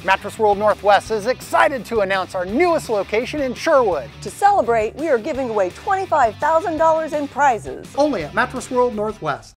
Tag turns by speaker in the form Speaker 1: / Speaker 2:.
Speaker 1: Mattress World Northwest is excited to announce our newest location in Sherwood.
Speaker 2: To celebrate, we are giving away $25,000 in prizes.
Speaker 1: Only at Mattress World Northwest.